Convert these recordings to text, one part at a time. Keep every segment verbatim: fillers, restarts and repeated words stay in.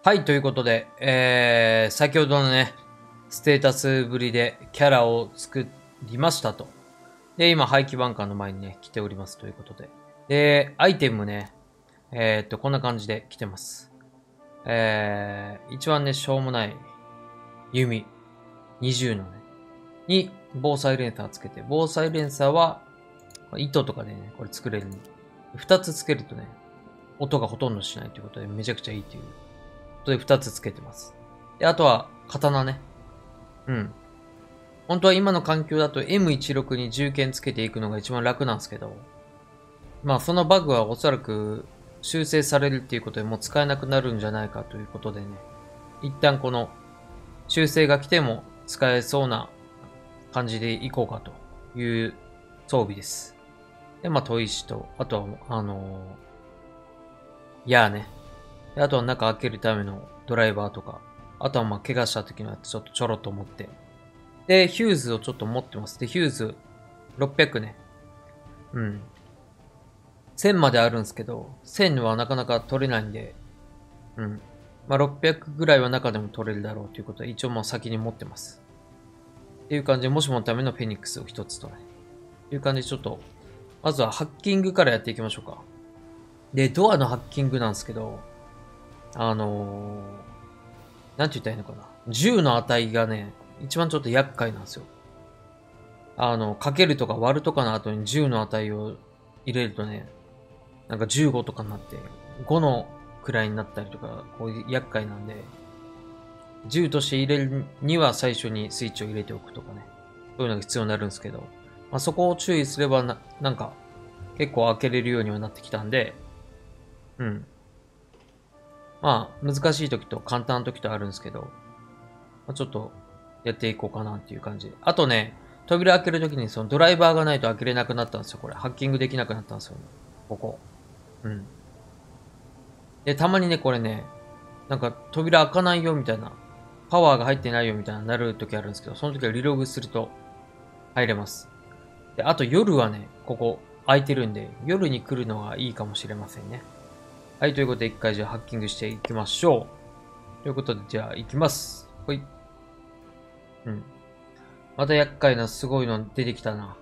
はい、ということで、えー、先ほどのね、ステータスぶりでキャラを作りましたと。で、今、廃棄バンカーの前にね、来ておりますということで。で、アイテムね、えー、っと、こんな感じで来てます。えー、一番ね、しょうもない弓、にじゅうのね、に、防災レンサーつけて、防災レンサーは、糸とかでね、これ作れるんで、二つつけるとね、音がほとんどしないということで、めちゃくちゃいいということで、二つつけてます。で、あとは、刀ね。うん。本当は今の環境だと エムじゅうろく に銃剣つけていくのが一番楽なんですけど、まあそのバグはおそらく修正されるっていうことでもう使えなくなるんじゃないかということでね、一旦この修正が来ても使えそうな感じでいこうかという装備です。で、まあ砥石と、あとは、あのー、矢ね。であとは中開けるためのドライバーとか、あとはまあ怪我した時のやつちょっとちょろっと持って、で、ヒューズをちょっと持ってます。で、ヒューズろっぴゃくね。うん。せんまであるんですけど、せんはなかなか取れないんで、うん。まあ、ろっぴゃくぐらいは中でも取れるだろうということで、一応もう先に持ってます。っていう感じで、もしものためのフェニックスを一つとね。っていう感じでちょっと、まずはハッキングからやっていきましょうか。で、ドアのハッキングなんですけど、あのー、なんて言ったらいいのかな。銃の値がね、一番ちょっと厄介なんですよ。あの、かけるとか割るとかの後にじゅうの値を入れるとね、なんかじゅうごとかになって、ごの位になったりとか、こういう厄介なんで、じゅうとして入れるには最初にスイッチを入れておくとかね、そういうのが必要になるんですけど、まあ、そこを注意すればな、なんか、結構開けれるようにはなってきたんで、うん。まあ、難しい時と簡単な時とあるんですけど、まあ、ちょっと、やっていこうかなっていう感じ。あとね、扉開けるときにそのドライバーがないと開けれなくなったんですよ、これ。ハッキングできなくなったんですよ、ね。ここ。うん。で、たまにね、これね、なんか扉開かないよみたいな、パワーが入ってないよみたいななるときあるんですけど、その時はリログすると入れます。で、あと夜はね、ここ開いてるんで、夜に来るのはいいかもしれませんね。はい、ということで一回じゃあハッキングしていきましょう。ということで、じゃあ行きます。ほい。うん。また厄介なすごいの出てきたな。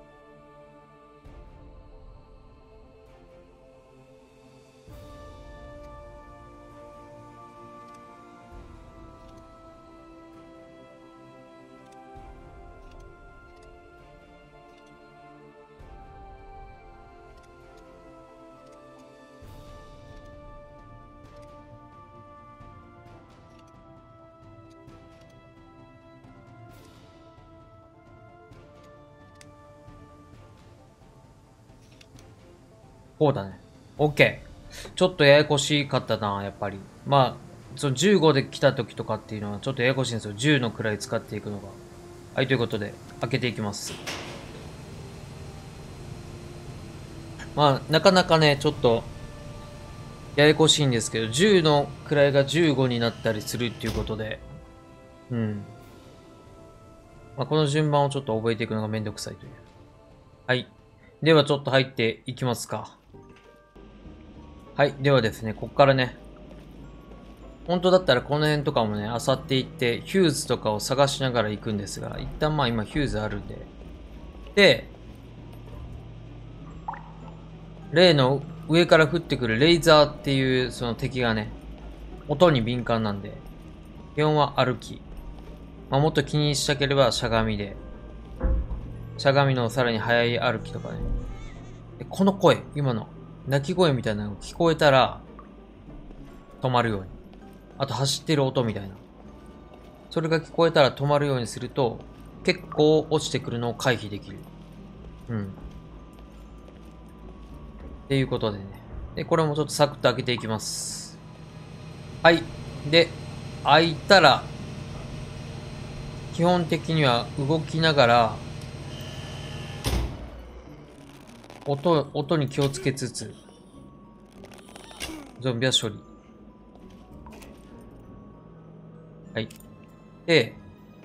こうだね。OK。ちょっとややこしかったな、やっぱり。まあ、そのじゅうごで来た時とかっていうのはちょっとややこしいんですよ。じゅうの位使っていくのが。はい、ということで、開けていきます。まあ、なかなかね、ちょっと、ややこしいんですけど、じゅうの位がじゅうごになったりするっていうことで、うん。まあ、この順番をちょっと覚えていくのがめんどくさいという。はい。ではちょっと入っていきますか。はい。ではですね、こっからね、本当だったらこの辺とかもね、漁っていって、ヒューズとかを探しながら行くんですが、一旦まあ今ヒューズあるんで。で、例の上から降ってくるレイザーっていうその敵がね、音に敏感なんで、基本は歩き。まあ、もっと気にしたければしゃがみで。しゃがみのさらに速い歩きとかね。でこの声、今の鳴き声みたいなのが聞こえたら、止まるように。あと走ってる音みたいな。それが聞こえたら止まるようにすると、結構落ちてくるのを回避できる。うん。っていうことでね。で、これもちょっとサクッと開けていきます。はい。で、開いたら、基本的には動きながら、音、音に気をつけつつ、ゾンビは処理。はい。で、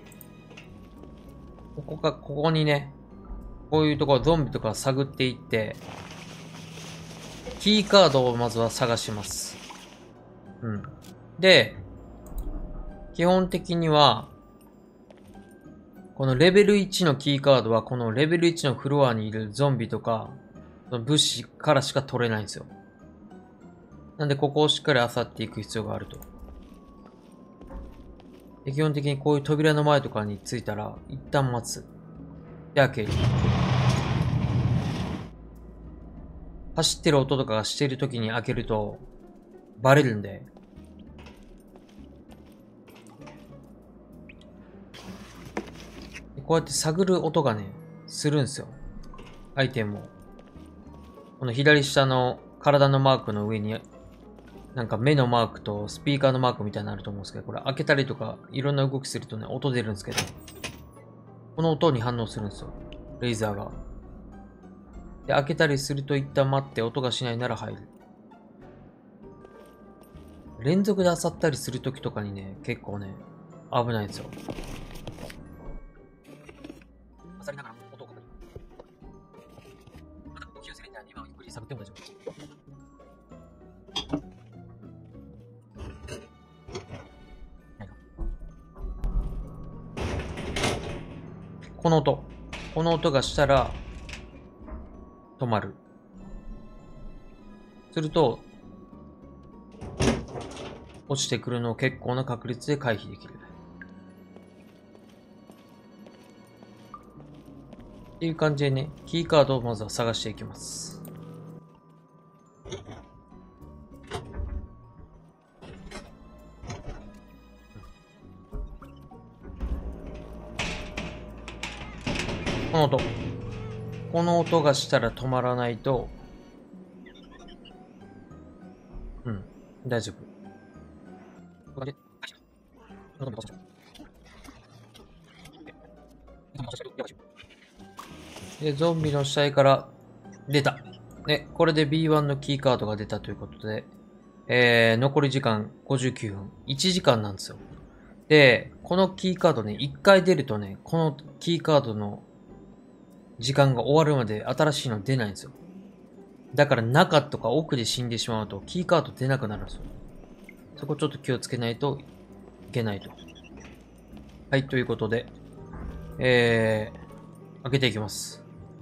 ここか、ここにね、こういうところゾンビとか探っていって、キーカードをまずは探します。うん。 で、基本的には、このレベルいちのキーカードは、このレベルいちのフロアにいるゾンビとか、物資からしか取れないんですよ。なんで、ここをしっかり漁っていく必要があると。で、基本的にこういう扉の前とかに着いたら、一旦待つ。で、開ける。走ってる音とかがしてる時に開けると、バレるんで。こうやって探る音がね、するんですよ。アイテムを。この左下の体のマークの上に、なんか目のマークとスピーカーのマークみたいになると思うんですけど、これ開けたりとかいろんな動きするとね、音出るんですけど、この音に反応するんですよ。レーザーが。で、開けたりすると一旦待って音がしないなら入る。連続で漁ったりするときとかにね、結構ね、危ないんですよ。漁りながら音を確認。まだ呼吸するんで、今はゆっくり探っても大丈夫。この音。この音がしたら、止まる。すると、落ちてくるのを結構な確率で回避できる。っていう感じでね、キーカードをまずは探していきます。この音。この音がしたら止まらないと、うん、大丈夫。で、ゾンビの死体から出た。ね、これで ビーワン のキーカードが出たということで、えー、残り時間ごじゅうきゅうふん。いちじかんなんですよ。で、このキーカードね、いっかい出るとね、このキーカードの時間が終わるまで新しいの出ないんですよ。だから中とか奥で死んでしまうとキーカード出なくなるんですよ。そこちょっと気をつけないといけないと。はい、ということで、えー、開けていきます。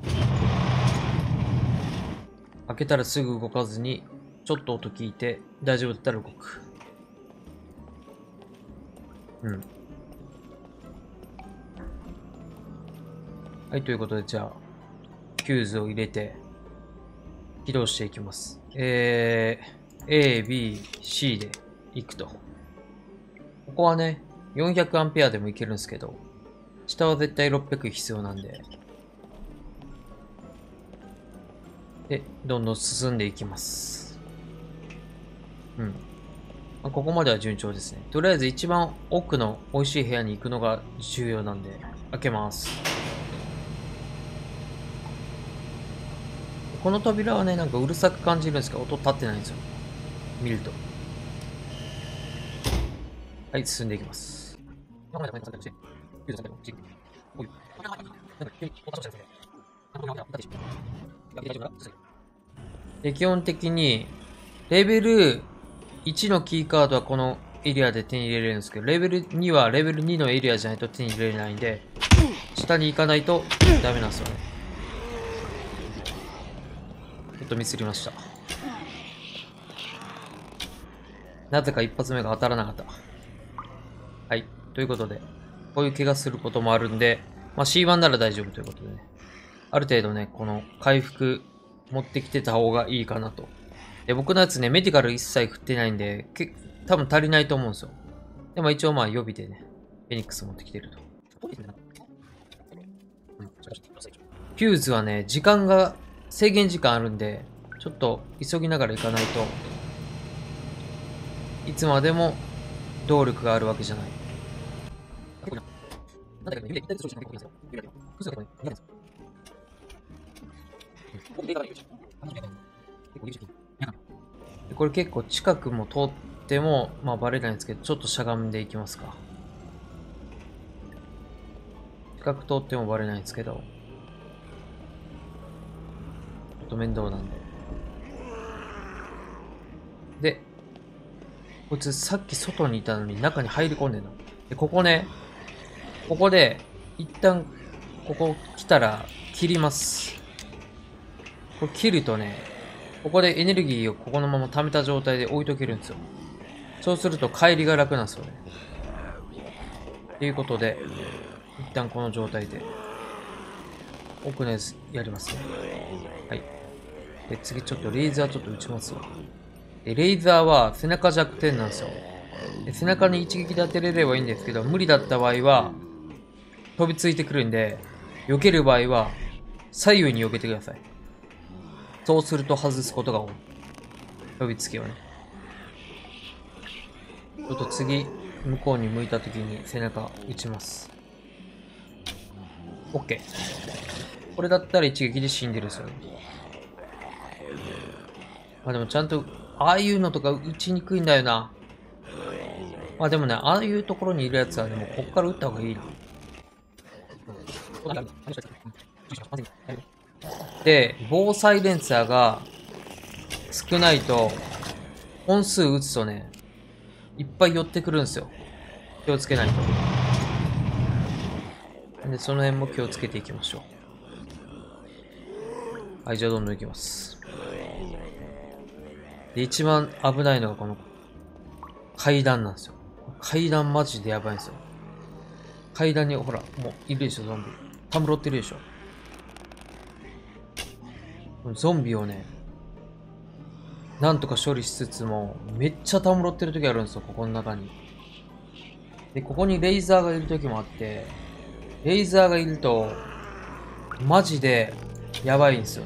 開けたらすぐ動かずに、ちょっと音聞いて大丈夫だったら動く。うん。はい、ということで、じゃあ、フューズを入れて、起動していきます。えー、A、B、C で行くと。ここはね、よんひゃくアンペアでもいけるんですけど、下は絶対ろっぴゃく必要なんで。で、どんどん進んでいきます。うん。まあ、ここまでは順調ですね。とりあえず一番奥の美味しい部屋に行くのが重要なんで、開けます。この扉はね、なんかうるさく感じるんですけど、音立ってないんですよ。見ると。はい、進んでいきます。で、基本的に、レベルいちのキーカードはこのエリアで手に入れれるんですけど、レベルにはレベルにのエリアじゃないと手に入れれないんで、下に行かないとダメなんですよね。ちょっとミスりました。なぜか一発目が当たらなかった。はい。ということで、こういう怪我することもあるんで、まあ シーワン なら大丈夫ということでね。ある程度ね、この回復持ってきてた方がいいかなと。で、僕のやつね、メディカル一切振ってないんで、け多分足りないと思うんですよ。でも一応まあ予備でね、フェニックス持ってきてると。フューズはね、時間が、制限時間あるんで、ちょっと急ぎながら行かないと、いつまでも動力があるわけじゃない。これ結構近くも通っても、まあバレないんですけど、ちょっとしゃがんでいきますか。近く通ってもバレないんですけど、ちょっと面倒なんで。で、 こいつさっき外にいたのに中に入り込んでんの。で、ここね、ここで、一旦、ここ来たら切ります。これ切るとね、ここでエネルギーをここのまま溜めた状態で置いとけるんですよ。そうすると帰りが楽なんですよね。ということで、一旦この状態で、奥のやつやりますね。はい。で、次ちょっとレーザーちょっと撃ちますわ。で、レーザーは背中弱点なんですよ。で、背中に一撃で当てれればいいんですけど、無理だった場合は、飛びついてくるんで、避ける場合は、左右に避けてください。そうすると外すことが多い。飛びつきはね。ちょっと次、向こうに向いた時に背中打ちます。OK。これだったら一撃で死んでるんですよね。まあでもちゃんと、ああいうのとか打ちにくいんだよな。まあでもね、ああいうところにいるやつはでもこっから撃った方がいいな。で、防災レンサーが少ないと、本数撃つとね、いっぱい寄ってくるんですよ。気をつけないと。で、その辺も気をつけていきましょう。はい、じゃあどんどん行きます。で、一番危ないのがこの階段なんですよ。階段マジでやばいんですよ。階段にほら、もういるでしょ、ゾンビ。たむろってるでしょ。ゾンビをね、なんとか処理しつつも、めっちゃたむろってる時あるんですよ、ここの中に。で、ここにレイザーがいる時もあって、レイザーがいると、マジでやばいんですよ。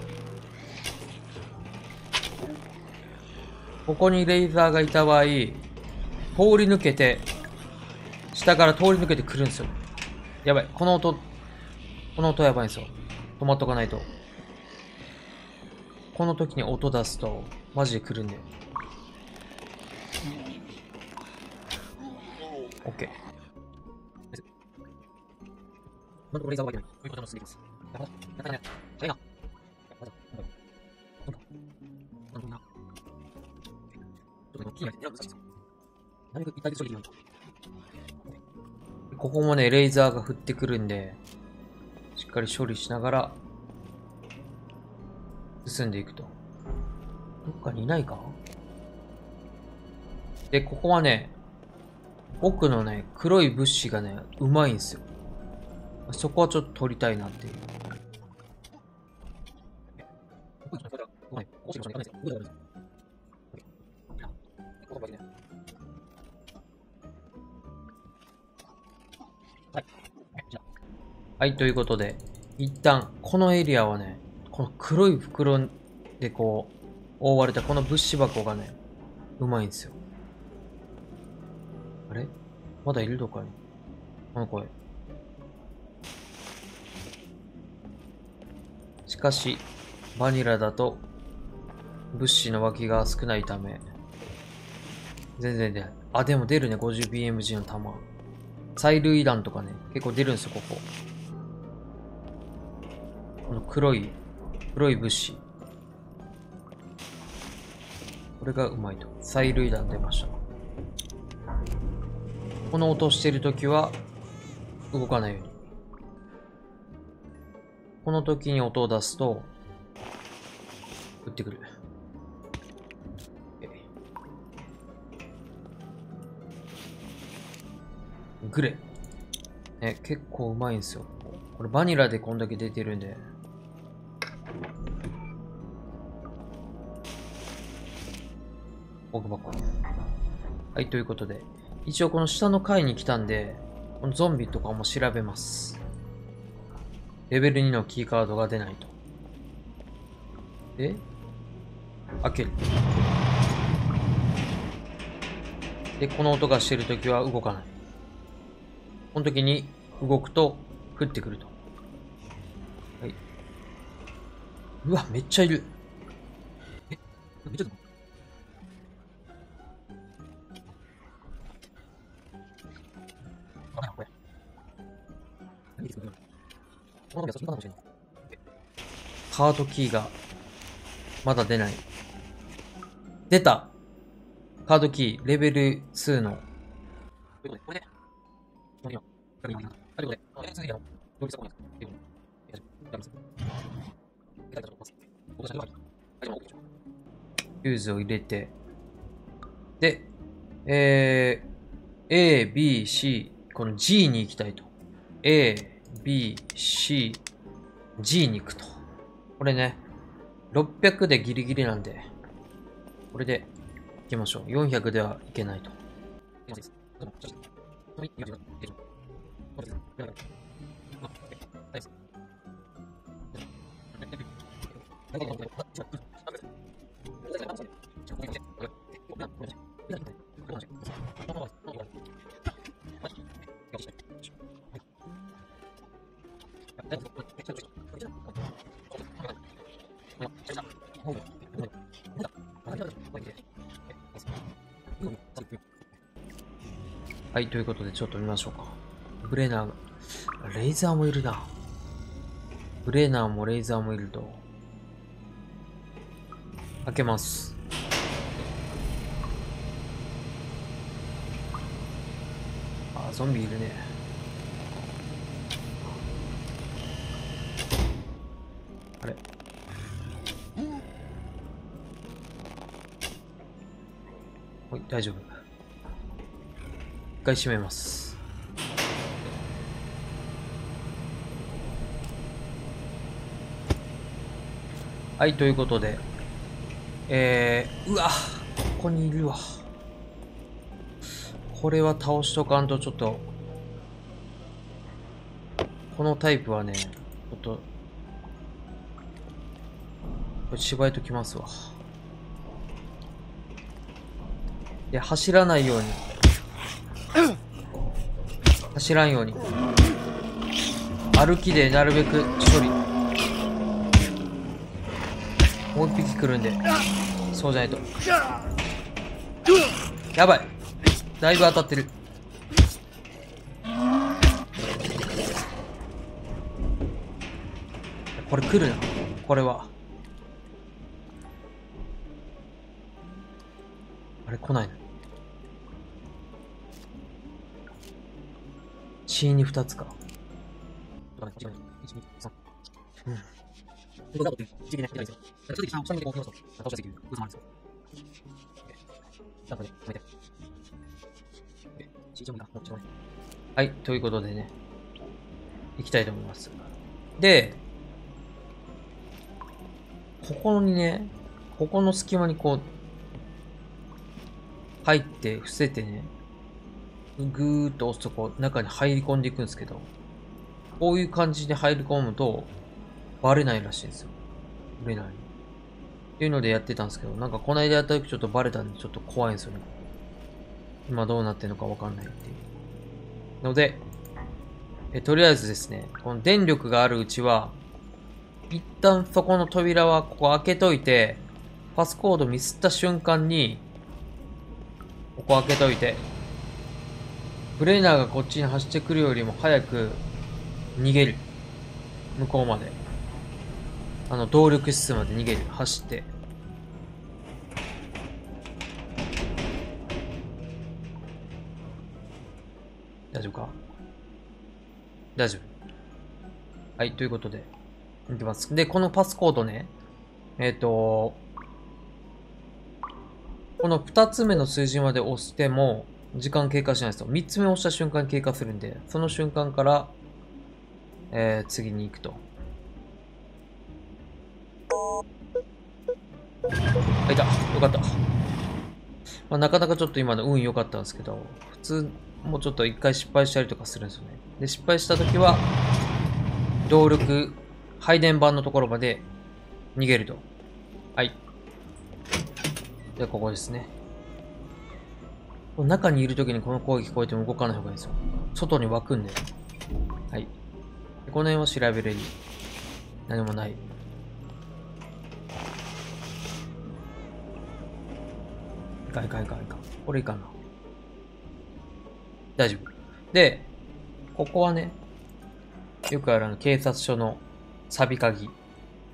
ここにレイザーがいた場合、通り抜けて、下から通り抜けてくるんですよ。やばい。この音、この音やばいんですよ。止まっとかないと。この時に音出すと、マジで来るんで。OK。まだレーザーが湧いてない。こういうことも進んでいきます。やばい。やばい。早いな。まだ。なんだ。なんだ。ちょっとね、キーが難しいですよ。なるべく一体で処理できないと。ここもね、レーザーが降ってくるんで、しっかり処理しながら、進んでいくと。どっかにいないか？で、ここはね、奥のね、黒い物資がね、うまいんですよ。そこはちょっと取りたいなっていう。はい、ということで、一旦、このエリアはね、この黒い袋でこう、覆われたこの物資箱がね、うまいんですよ。あれまだいるのかにこの声。しかし、バニラだと、物資の脇が少ないため、全然出ない。あ、でも出るね、ごじゅうビーエムジー の弾。催涙弾とかね、結構出るんですよ、ここ。この黒い、黒い物資。これがうまいと。催涙弾出ました。この音してるときは、動かないように。この時に音を出すと、撃ってくる。グレ。ね、結構うまいんですよ。これバニラでこんだけ出てるんで。奥箱。はい、ということで。一応この下の階に来たんで、このゾンビとかも調べます。レベルにのキーカードが出ないと。で、開ける。で、この音がしてるときは動かない。この時に動くと降ってくると。はい。うわ、めっちゃいる。え、めっちゃいる。あ、これ。何ですか、この時はそっちかもしれない。カードキーがまだ出ない。出た。 カードキー、レベルにの。フューズを入れて、で、えー、A、B、C、この G に行きたいと。A、B、C、G に行くと。これね、ろっぴゃくでギリギリなんで、これで行きましょう。よんひゃくではいけないと。はい、ということでちょっと見ましょうか。ブレナーが、レーザーもいるな。ブレナーもレーザーもいると。開けます。あ、ゾンビいるね。あれ。はい、大丈夫。一回閉めます。はい、ということで。えー、うわ、ここにいるわ。これは倒しとかんとちょっと、このタイプはね、ちょっと、これ芝居ときますわ。で、走らないように。走らんように。歩きでなるべく処理。もう一匹来るんで。そうじゃないと。やばい。だいぶ当たってる。これ来るな。これは。あれ来ないの。チーにふたつか。うん。はい、ということでね、行きたいと思います。で、ここにね、ここの隙間にこう、入って伏せてね、ぐーっと押すとこう中に入り込んでいくんですけど、こういう感じで入り込むとバレないらしいんですよ。バレない。っていうのでやってたんですけど、なんかこの間やった時ちょっとバレたんでちょっと怖いんですよね。今どうなってるのかわかんないっていう。ので、えとりあえずですね、この電力があるうちは、一旦そこの扉はここ開けといて、パスコードミスった瞬間に、ここ開けといて、ブレイナーがこっちに走ってくるよりも早く逃げる。向こうまで。あの、動力室まで逃げる。走って。大丈夫か？大丈夫。はい、ということで、いきます。で、このパスコードね、えっと、この二つ目の数字まで押しても、時間経過しないですよ。三つ目押した瞬間に経過するんで、その瞬間から、えー、次に行くと。あ、いた。よかった。まあ、なかなかちょっと今の運良かったんですけど、普通、もうちょっと一回失敗したりとかするんですよね。で、失敗したときは、動力、配電盤のところまで逃げると。はい。で、ここですね。中にいるときにこの声聞こえても動かない方がいいんですよ。外に湧くんで。はい。でこの辺は調べるに何もない。いかんいかんいかんいかん。これいかんな。大丈夫。で、ここはね、よくあるあの警察署のサビ鍵。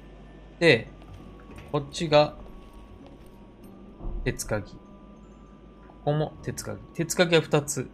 で、こっちが鉄鍵。 こも鉄鍵。鉄鍵はふたつ。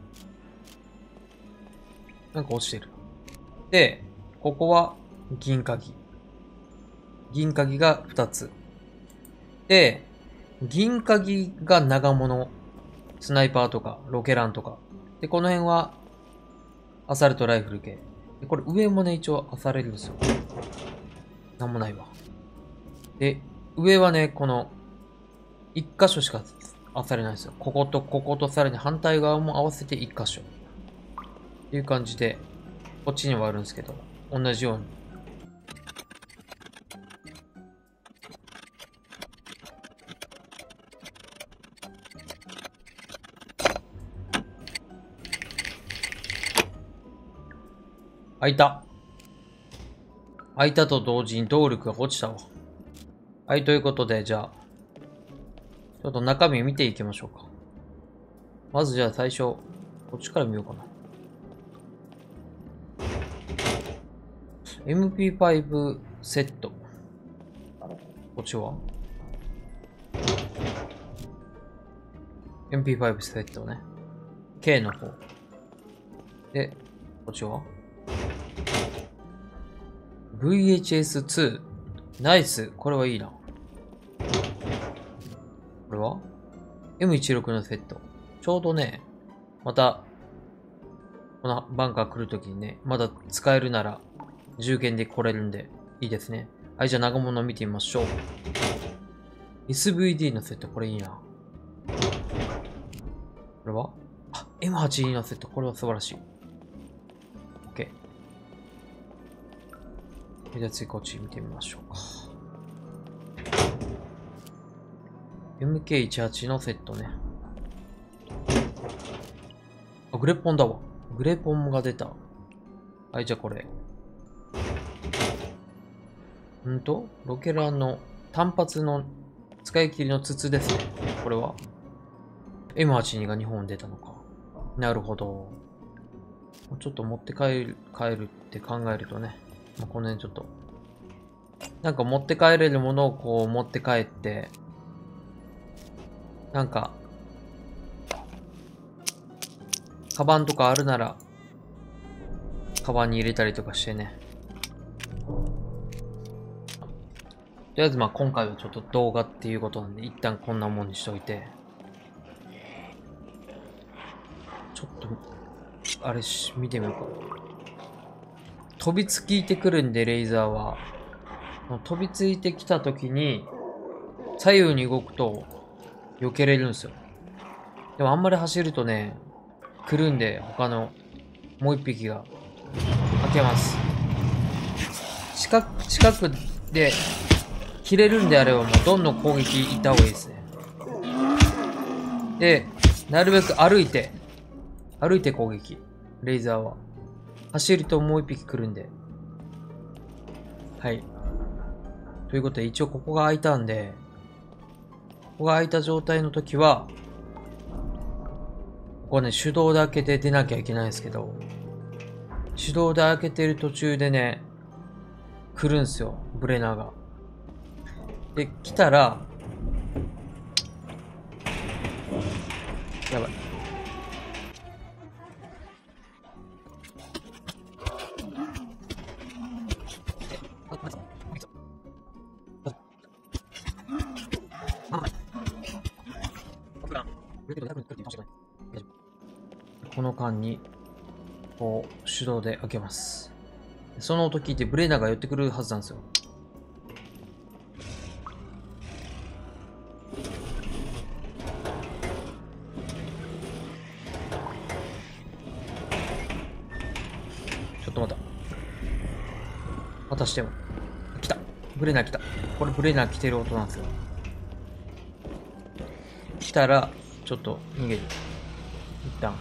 なんか落ちてる。で、ここは銀鍵。銀鍵がふたつ。で、銀鍵が長物。スナイパーとか、ロケランとか。で、この辺は、アサルトライフル系。で、これ上もね、一応漁れるんですよ。なんもないわ。で、上はね、この、一箇所しか漁れないんですよ。こことこことさらに反対側も合わせて一箇所。っていう感じで、こっちにはあるんですけど、同じように。開いた。開いたと同時に動力が落ちたわ。はい、ということで、じゃあ、ちょっと中身見ていきましょうか。まずじゃあ最初、こっちから見ようかな。エムピーファイブ セット。こっちは エムピーファイブ セットね。K の方。で、こっちは ブイエイチエスツー。ナイス。これはいいな。これは エムじゅうろく のセット。ちょうどね、また、このバンカー来るときにね、まだ使えるなら、銃剣で来れるんで、いいですね。はい、じゃあ長物見てみましょう。エスブイディー のセット、これいいな。これはあ、エムはちじゅうに のセット、これは素晴らしい。OK。じゃあ次こっち見てみましょうか。エムケーじゅうはち のセットね。あ、グレポンだわ。グレポンが出た。はい、じゃあこれ。んとロケランの単発の使い切りの筒ですね。これは エムはちじゅうに が日本に出たのか。なるほど。ちょっと持って帰る、帰るって考えるとね。まあ、この辺ちょっと。なんか持って帰れるものをこう持って帰って、なんか、カバンとかあるなら、カバンに入れたりとかしてね。とりあえずまあ今回はちょっと動画っていうことなんで、一旦こんなもんにしといて。ちょっと、あれし、見てみようか。飛びついてくるんで、レーザーは。飛びついてきたときに、左右に動くと、避けれるんですよ。でもあんまり走るとね、来るんで、他の、もう一匹が、開けます。近く、近くで、切れるんであればもうどんどん攻撃行った方がいいですね。で、なるべく歩いて、歩いて攻撃。レーザーは。走るともう一匹来るんで。はい。ということで一応ここが開いたんで、ここが開いた状態の時は、ここね、手動で開けて出なきゃいけないんですけど、手動で開けてる途中でね、来るんすよ、ブレナーが。で、来たら、やばい。この間に、こう、手動で開けます。その音聞いてブレーナーが寄ってくるはずなんですよ。ちょっと待った。またしても。来た。ブレーナー来た。これブレーナー来てる音なんですよ。来たら、ちょっと逃げる。一旦。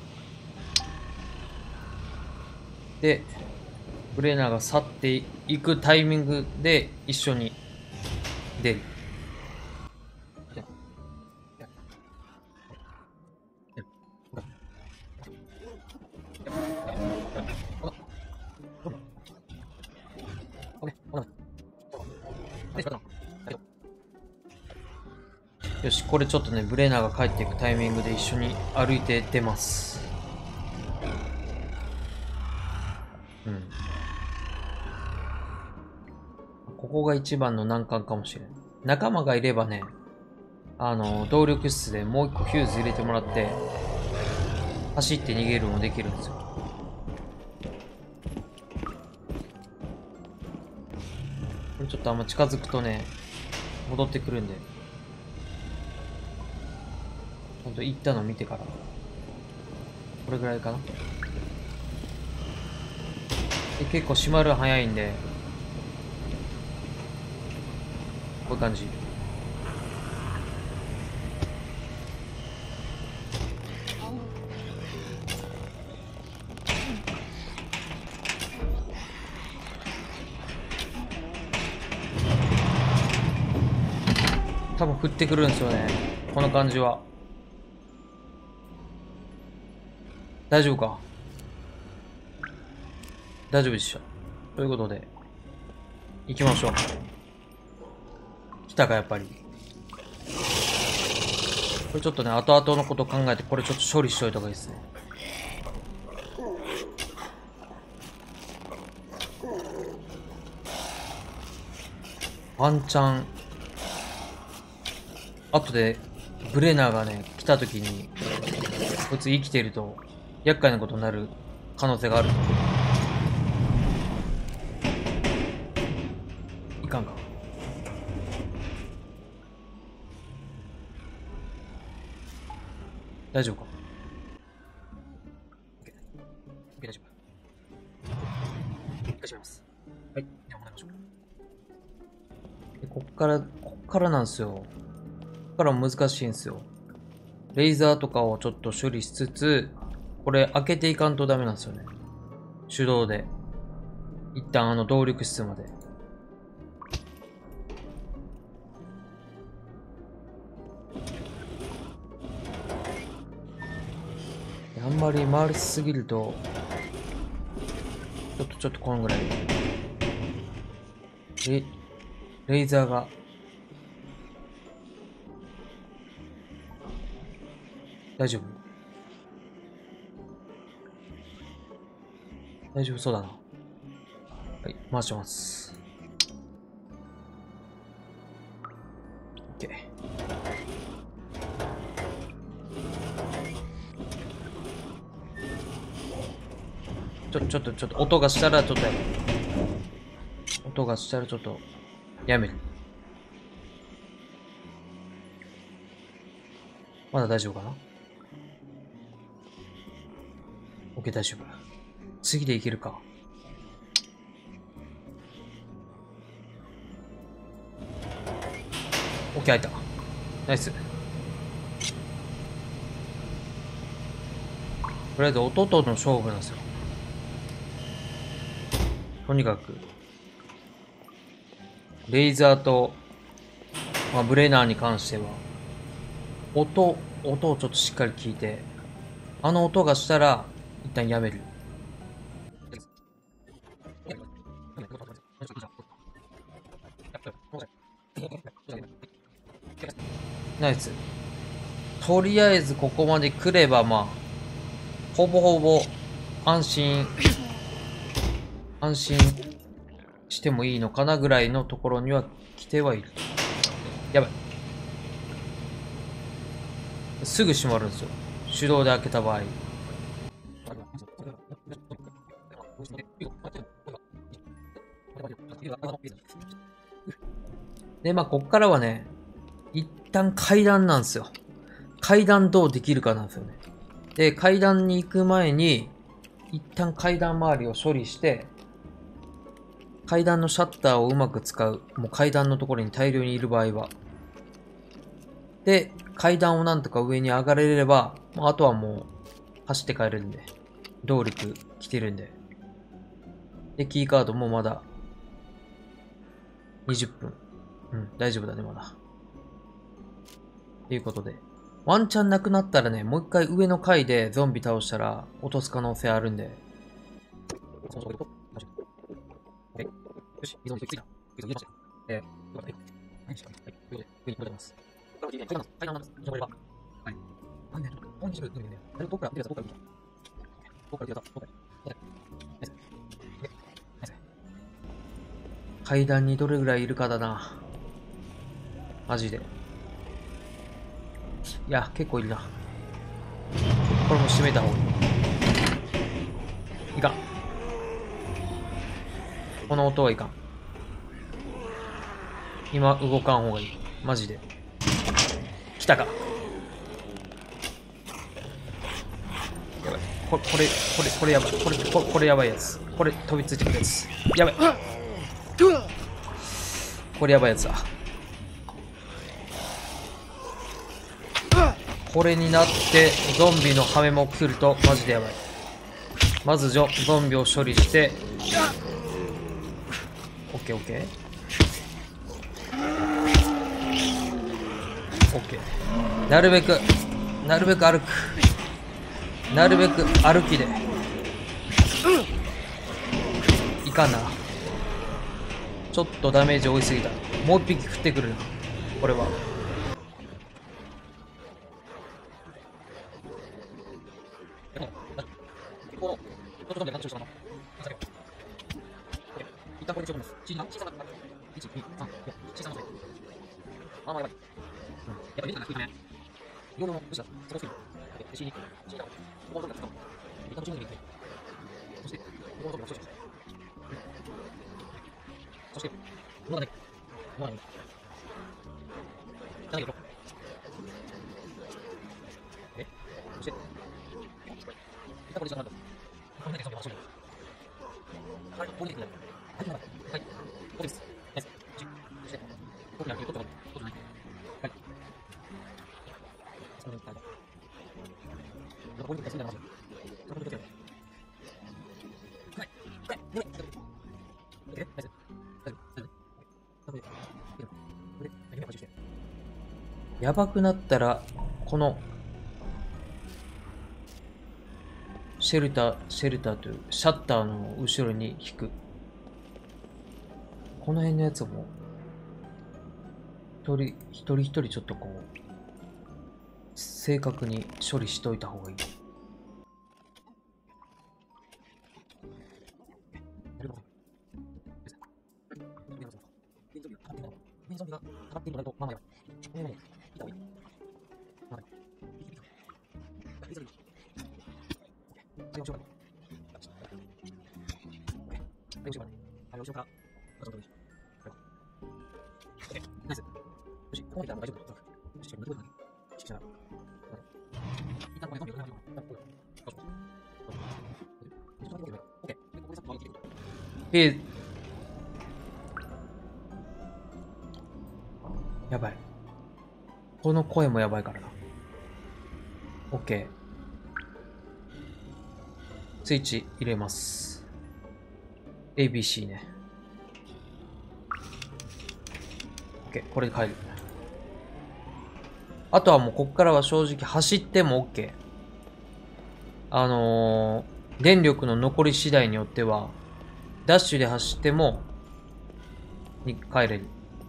で、ブレーナーが去っていくタイミングで一緒に出る。よし、 これちょっとね、ブレーナーが帰っていくタイミングで一緒に歩いて出ます。うん。ここが一番の難関かもしれん。仲間がいればね、あの、動力室でもう一個フューズ入れてもらって、走って逃げるもできるんですよ。これちょっとあんま近づくとね、戻ってくるんで。ほんと行ったの見てから。これぐらいかな。で結構閉まる早いんで、こういう感じ。多分降ってくるんですよね。この感じは。大丈夫か？大丈夫でした。ということで、行きましょう。来たか、やっぱり。これちょっとね、後々のこと考えて、これちょっと処理しといた方がいいですね。ワンチャン、後で、ブレナーがね、来た時に、こいつ生きてると、厄介なことになる可能性があると。いかんか。大丈夫か？ OK。OK、大丈夫。一回閉めます。はい。では、戻りましょう。で、こっから、こっからなんですよ。こっから難しいんですよ。レーザーとかをちょっと処理しつつ、これ開けていかんとダメなんですよね。手動で。一旦あの動力室まで。あんまり回りすぎると、ちょっとちょっとこのぐらい。レ、レーザーが。大丈夫？大丈夫そうだな。はい、回してます。OK。ちょ、ちょっと、ちょっと、音がしたらちょっとやめる。音がしたらちょっと、やめる。まだ大丈夫かな？ OK、大丈夫。次でいけるか。OK、開いた。ナイス。とりあえず音との勝負なんですよ。とにかく、レーザーと、まあ、ブレナーに関しては、音、音をちょっとしっかり聞いて、あの音がしたら、一旦やめる。ナイス。とりあえずここまで来れば、まあ、ほぼほぼ安心、安心してもいいのかなぐらいのところには来てはいる。やばい。すぐ閉まるんですよ。手動で開けた場合。で、まあ、こっからはね、一旦階段なんですよ。階段どうできるかなんですよね。で、階段に行く前に、一旦階段周りを処理して、階段のシャッターをうまく使う。もう階段のところに大量にいる場合は。で、階段をなんとか上に上がれれば、あとはもう走って帰れるんで。動力来てるんで。で、キーカードもまだにじゅっぷん。うん、大丈夫だね、まだ。ということで。ワンチャンなくなったらね、もう一回上の階でゾンビ倒したら落とす可能性あるんで。よし、依存についた。依存入れました。えー、よかった。はい、上に戻ります。 階段にどれぐらいいるかだな。マジで。いや、結構いるな。これも閉めた方がいい。いかん。この音はいかん。今動かん方がいい。マジで。来たか。やばい。これ、これ、これ、これやばい。これ、これ、これやばいやつ。これ飛びついてくるやつ。やばい。これやばいやつだ。これになってゾンビのハメも来るとマジでやばい。まずゾンビを処理して、オッケーオッケーオッケー。なるべくなるべく歩く。なるべく歩きでいかんな。ちょっとダメージ多いすぎた。もう一匹降ってくるな。これはやばくなったら、このシェルター、シェルターというシャッターの後ろに引く。この辺のやつも、一人一人一人ちょっとこう、正確に処理しといた方がいい。で、やばい。この声もやばいからな。OK。スイッチ入れます。エービーシー ね。OK。これで帰る。あとはもうこっからは正直走っても OK。あのー、電力の残り次第によっては、ダッシュで走っても、に帰れる。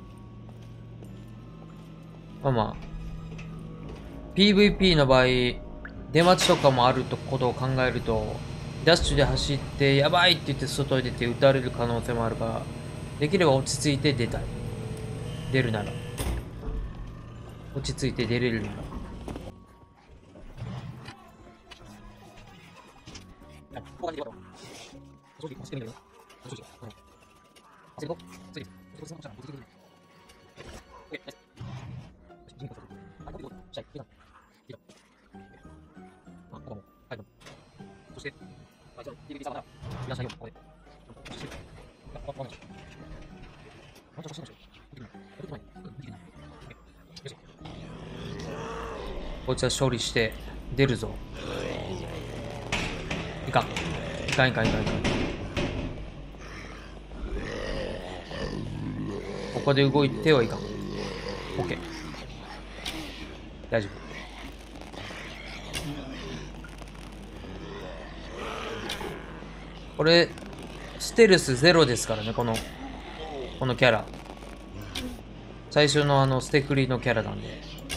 まあまあ、ピーブイピー の場合、出待ちとかもあることを考えると、ダッシュで走って、やばいって言って外に出て撃たれる可能性もあるから、できれば落ち着いて出たい。出るなら。落ち着いて出れるなら。こいつは処理して出るぞ。いかん。いかんいかんいかんいかん。ここで動いてはいかん。OK。大丈夫。これ、ステルスゼロですからね、この、このキャラ。最初のあの、ステクリのキャラなんで。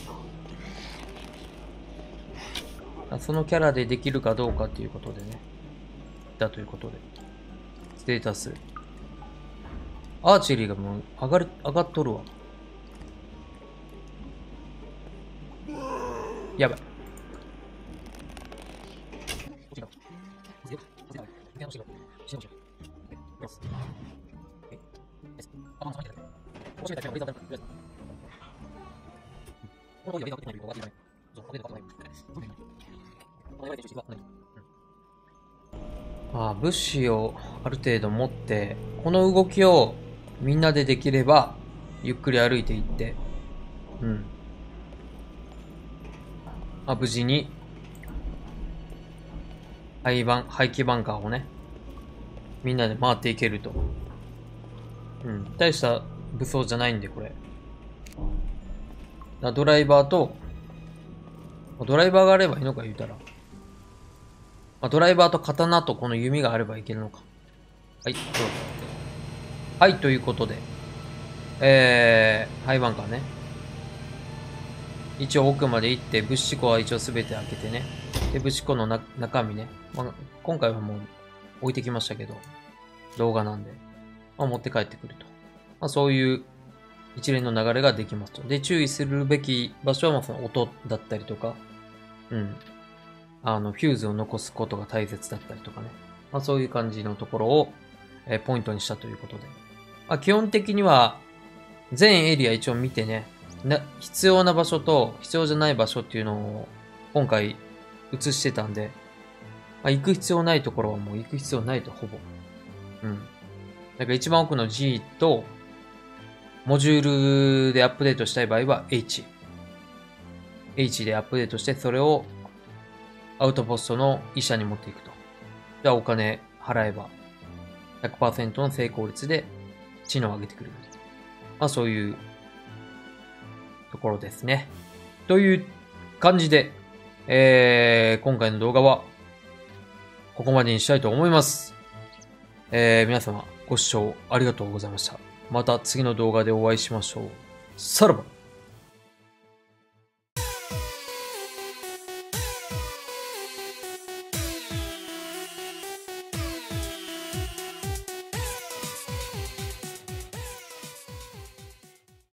そのキャラでできるかどうかっていうことでね。だということで。ステータス。アーチェリーがもう上がる、上がっとるわ。やばい。まあ、物資をある程度持って、この動きをみんなでできれば、ゆっくり歩いていって、うん。まあ、無事に、廃盤、廃棄バンカーをね、みんなで回っていけると。うん。大した武装じゃないんで、これ。ドライバーと、ドライバーがあればいいのか言うたら。まあ、ドライバーと刀とこの弓があればいけるのか。はい、どうぞ。はい、ということで。えー、廃盤カーね。一応奥まで行って、物資庫は一応すべて開けてね。で、物資庫のな中身ね。まあ、今回はもう置いてきましたけど、動画なんで。まあ、持って帰ってくると。まあ、そういう一連の流れができますと。で、注意するべき場所は、まあ、その音だったりとか、うん。あの、フューズを残すことが大切だったりとかね。まあ、そういう感じのところを、えー、ポイントにしたということで。まあ、基本的には、全エリア一応見てね、な、必要な場所と必要じゃない場所っていうのを今回映してたんで、まあ、行く必要ないところはもう行く必要ないと、ほぼ。うん。なんか一番奥の G と、モジュールでアップデートしたい場合は H。H でアップデートして、それをアウトポストの医者に持っていくと。じゃあお金払えば ひゃくパーセント の成功率で知能を上げてくれる。まあそういうところですね。という感じで、えー、今回の動画はここまでにしたいと思います。えー、皆様ご視聴ありがとうございました。また次の動画でお会いしましょう。さらば。